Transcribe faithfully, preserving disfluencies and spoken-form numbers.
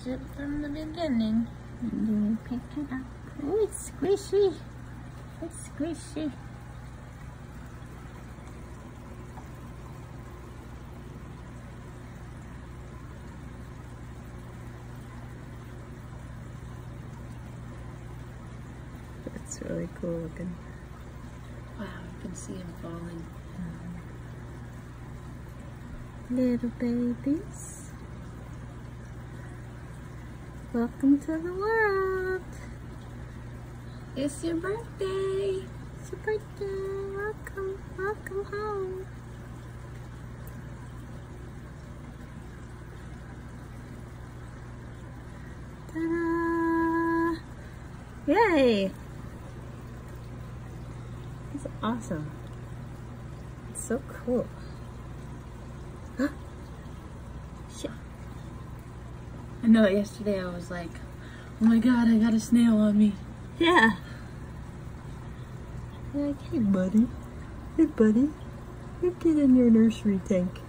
it from the beginning. And then we pick it up. Oh, it's squishy. It's squishy. That's really cool looking. Wow, you can see him falling. Little babies. Welcome to the world. It's your birthday. It's your birthday. Welcome, welcome home. Ta-da! Yay! That's awesome. It's so cool. Shit. I know yesterday I was like, oh my god, I got a snail on me. Yeah. You're like, hey buddy. Hey buddy. You get in your nursery tank.